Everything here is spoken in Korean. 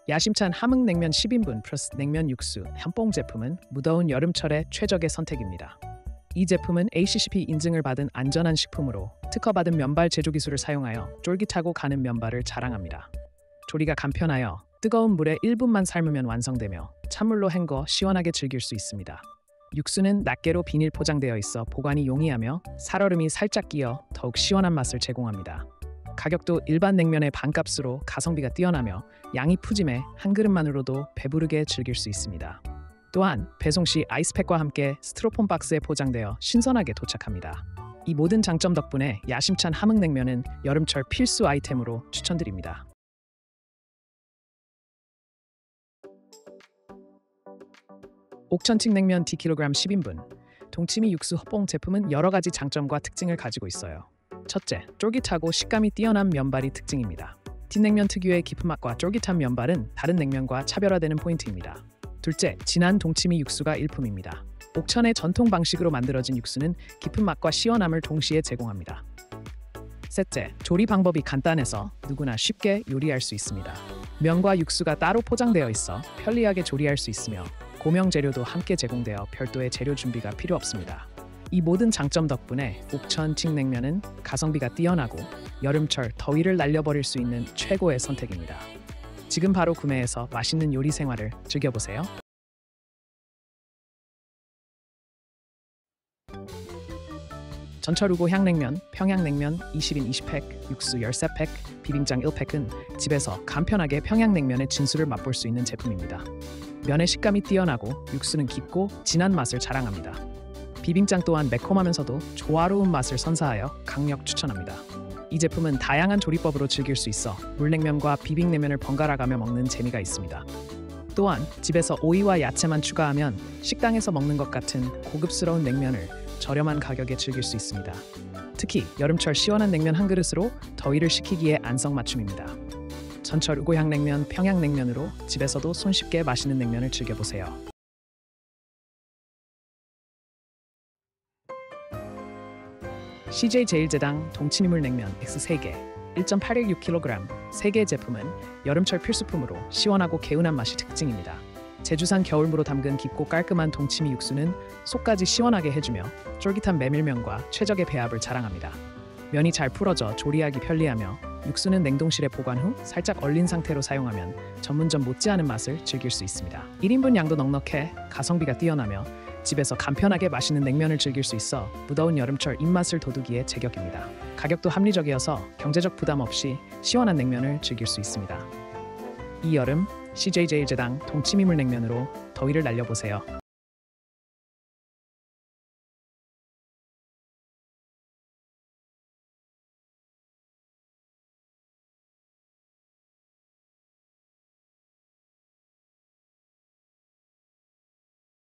야심찬 함흥냉면 10인분 플러스 냉면 육수 한뽕 제품은 무더운 여름철의 최적의 선택입니다. 이 제품은 ACCP 인증을 받은 안전한 식품으로 특허받은 면발 제조 기술을 사용하여 쫄깃하고 가는 면발을 자랑합니다. 조리가 간편하여 뜨거운 물에 1분만 삶으면 완성되며 찬물로 헹궈 시원하게 즐길 수 있습니다. 육수는 낱개로 비닐 포장되어 있어 보관이 용이하며 살얼음이 살짝 끼어 더욱 시원한 맛을 제공합니다. 가격도 일반 냉면의 반값으로 가성비가 뛰어나며 양이 푸짐해 한 그릇만으로도 배부르게 즐길 수 있습니다. 또한 배송 시 아이스팩과 함께 스티로폼 박스에 포장되어 신선하게 도착합니다. 이 모든 장점 덕분에 야심찬 함흥냉면은 여름철 필수 아이템으로 추천드립니다. 옥천칙냉면 Dkg 10인분 동치미 육수 헛봉 제품은 여러 가지 장점과 특징을 가지고 있어요. 첫째, 쫄깃하고 식감이 뛰어난 면발이 특징입니다. 뒷냉면 특유의 깊은 맛과 쫄깃한 면발은 다른 냉면과 차별화되는 포인트입니다. 둘째, 진한 동치미 육수가 일품입니다. 옥천의 전통 방식으로 만들어진 육수는 깊은 맛과 시원함을 동시에 제공합니다. 셋째, 조리 방법이 간단해서 누구나 쉽게 요리할 수 있습니다. 면과 육수가 따로 포장되어 있어 편리하게 조리할 수 있으며 고명 재료도 함께 제공되어 별도의 재료 준비가 필요 없습니다. 이 모든 장점 덕분에 옥천칙냉면은 가성비가 뛰어나고 여름철 더위를 날려버릴 수 있는 최고의 선택입니다. 지금 바로 구매해서 맛있는 요리 생활을 즐겨보세요. 전철우고 향냉면, 평양냉면 20인 20팩, 육수 13팩, 비빔장 1팩은 집에서 간편하게 평양냉면의 진수를 맛볼 수 있는 제품입니다. 면의 식감이 뛰어나고 육수는 깊고 진한 맛을 자랑합니다. 비빔장 또한 매콤하면서도 조화로운 맛을 선사하여 강력 추천합니다. 이 제품은 다양한 조리법으로 즐길 수 있어 물냉면과 비빔냉면을 번갈아 가며 먹는 재미가 있습니다. 또한 집에서 오이와 야채만 추가하면 식당에서 먹는 것 같은 고급스러운 냉면을 저렴한 가격에 즐길 수 있습니다. 특히 여름철 시원한 냉면 한 그릇으로 더위를 식히기에 안성맞춤입니다. 전철 우고향냉면, 평양냉면으로 집에서도 손쉽게 맛있는 냉면을 즐겨보세요. CJ제일제당 동치미물 냉면 X 3개 1.816kg 3개 제품은 여름철 필수품으로 시원하고 개운한 맛이 특징입니다. 제주산 겨울무로 담근 깊고 깔끔한 동치미 육수는 속까지 시원하게 해주며 쫄깃한 메밀면과 최적의 배합을 자랑합니다. 면이 잘 풀어져 조리하기 편리하며 육수는 냉동실에 보관 후 살짝 얼린 상태로 사용하면 전문점 못지않은 맛을 즐길 수 있습니다. 1인분 양도 넉넉해 가성비가 뛰어나며 집에서 간편하게 맛있는 냉면을 즐길 수 있어 무더운 여름철 입맛을 돋우기에 제격입니다. 가격도 합리적이어서 경제적 부담 없이 시원한 냉면을 즐길 수 있습니다. 이 여름 CJ제일제당 동치미물 냉면으로 더위를 날려보세요.